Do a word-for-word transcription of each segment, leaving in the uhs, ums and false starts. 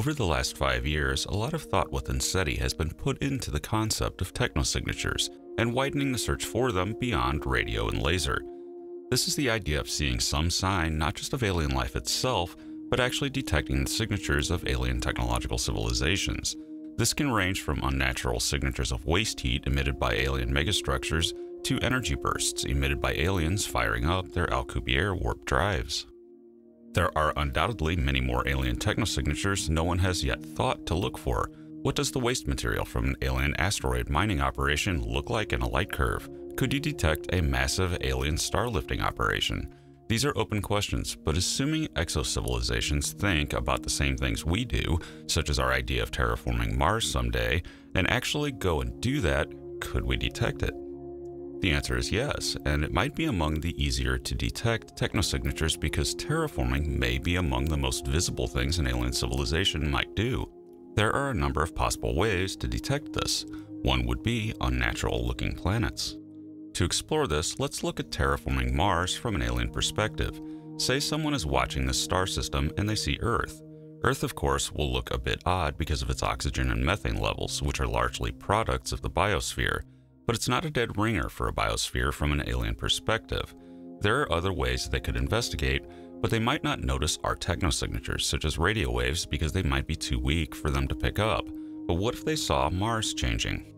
Over the last five years, a lot of thought within SETI has been put into the concept of technosignatures and widening the search for them beyond radio and laser. This is the idea of seeing some sign not just of alien life itself, but actually detecting the signatures of alien technological civilizations. This can range from unnatural signatures of waste heat emitted by alien megastructures to energy bursts emitted by aliens firing up their Godier warp drives. There are undoubtedly many more alien technosignatures no one has yet thought to look for. What does the waste material from an alien asteroid mining operation look like in a light curve? Could you detect a massive alien starlifting operation? These are open questions, but assuming exocivilizations think about the same things we do, such as our idea of terraforming Mars someday, and actually go and do that, could we detect it? The answer is yes, and it might be among the easier to detect technosignatures because terraforming may be among the most visible things an alien civilization might do. There are a number of possible ways to detect this. One would be unnatural-looking planets. To explore this, let's look at terraforming Mars from an alien perspective. Say someone is watching this star system and they see Earth. Earth, of course, will look a bit odd because of its oxygen and methane levels, which are largely products of the biosphere. But it's not a dead ringer for a biosphere from an alien perspective. There are other ways they could investigate, but they might not notice our technosignatures, such as radio waves, because they might be too weak for them to pick up. But what if they saw Mars changing?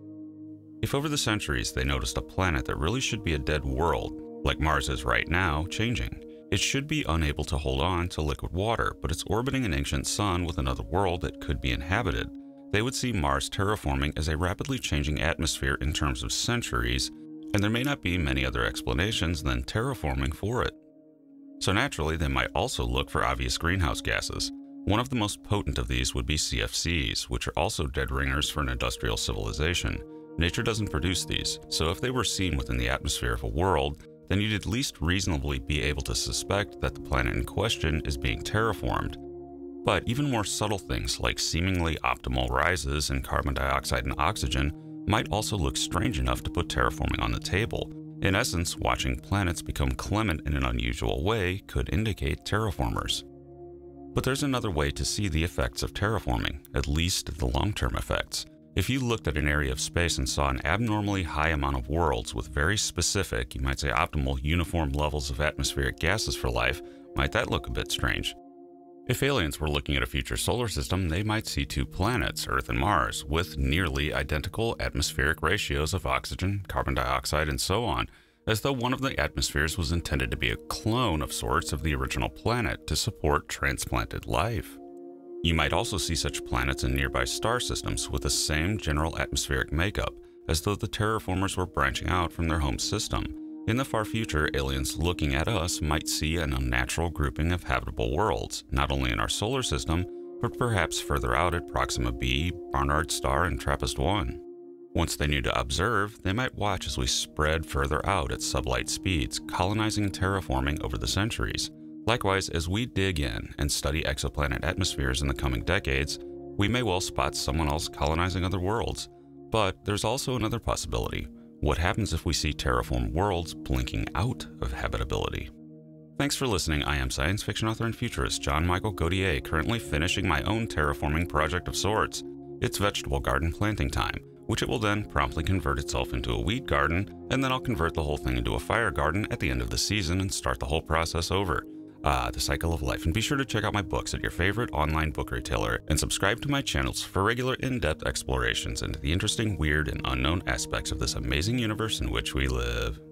If over the centuries they noticed a planet that really should be a dead world, like Mars is right now, changing, it should be unable to hold on to liquid water, but it's orbiting an ancient sun with another world that could be inhabited. They would see Mars terraforming as a rapidly changing atmosphere in terms of centuries, and there may not be many other explanations than terraforming for it. So naturally, they might also look for obvious greenhouse gases. One of the most potent of these would be C F Cs, which are also dead ringers for an industrial civilization. Nature doesn't produce these, so if they were seen within the atmosphere of a world, then you'd at least reasonably be able to suspect that the planet in question is being terraformed. But even more subtle things like seemingly optimal rises in carbon dioxide and oxygen might also look strange enough to put terraforming on the table. In essence, watching planets become clement in an unusual way could indicate terraformers. But there's another way to see the effects of terraforming, at least the long-term effects. If you looked at an area of space and saw an abnormally high amount of worlds with very specific, you might say optimal, uniform levels of atmospheric gases for life, might that look a bit strange? If aliens were looking at a future solar system, they might see two planets, Earth and Mars, with nearly identical atmospheric ratios of oxygen, carbon dioxide, and so on, as though one of the atmospheres was intended to be a clone of sorts of the original planet to support transplanted life. You might also see such planets in nearby star systems with the same general atmospheric makeup, as though the terraformers were branching out from their home system. In the far future, aliens looking at us might see an unnatural grouping of habitable worlds, not only in our solar system, but perhaps further out at Proxima b, Barnard Star, and TRAPPIST one. Once they knew to observe, they might watch as we spread further out at sublight speeds, colonizing and terraforming over the centuries. Likewise, as we dig in and study exoplanet atmospheres in the coming decades, we may well spot someone else colonizing other worlds. But there's also another possibility. What happens if we see terraformed worlds blinking out of habitability? Thanks for listening. I am science fiction author and futurist John Michael Godier, currently finishing my own terraforming project of sorts. It's vegetable garden planting time, which it will then promptly convert itself into a wheat garden, and then I'll convert the whole thing into a fire garden at the end of the season and start the whole process over. Ah, the cycle of life. And be sure to check out my books at your favorite online book retailer and subscribe to my channels for regular in-depth explorations into the interesting, weird, and unknown aspects of this amazing universe in which we live.